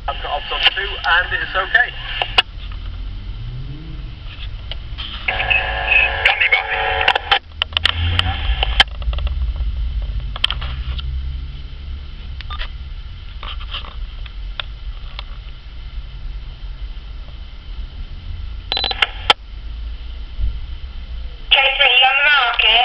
I've got ops on 2 and it's okay. Standing by. Catherine, you on the market?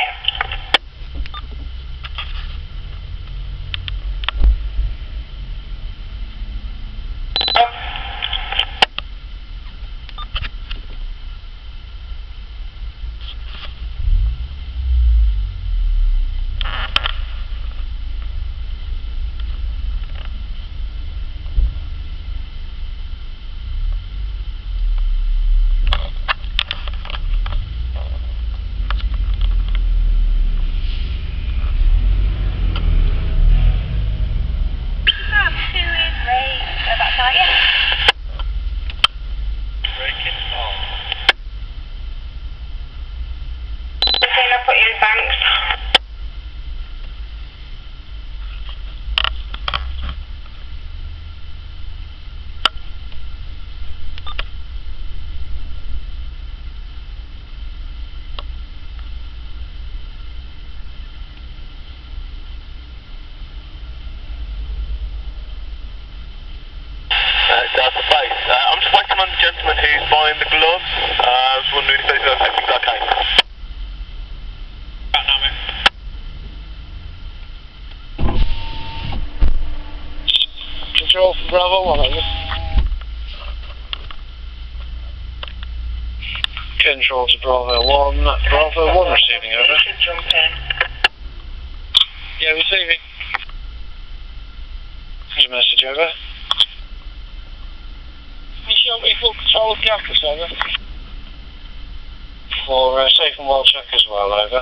Breaking on. I'll put you in thanks. Delta Place. I'm just waiting on the gentleman who's buying the gloves. I was wondering if everything's okay. Control for Bravo 1, over. Control to Bravo 1, Bravo 1 receiving, over. You should jump in. Yeah, receiving. Your message, over. You show me full control of Gaffers, over. For safe and well check as well, over.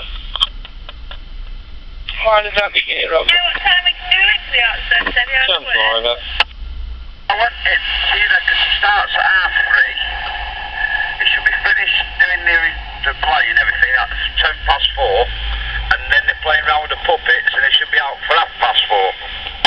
Why did that be here, over? Do you know what time we can do it to the access? Have you had 10 4, over. I want it. He reckons it starts at 3:30. It should be finished doing the play and everything at 4:10, and then they're playing around with the puppets, and it should be out for 4:30.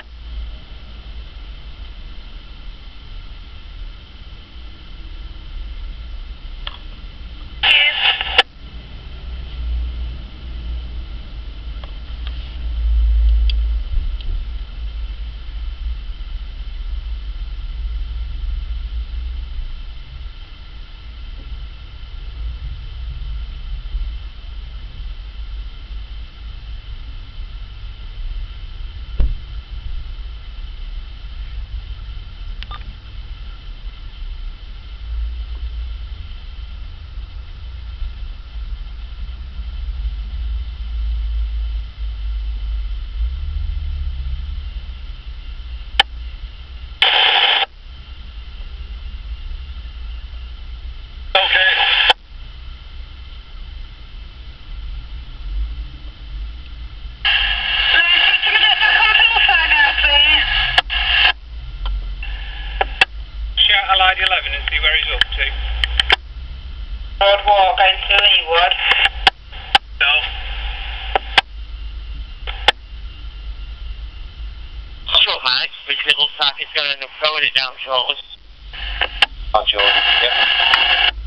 Allied 11 and see where he's up to. Road walk going to Leewood. No. Sure, mate, which it looks like it's going to end up throwing it down shortly. Oh, Jordan, yeah.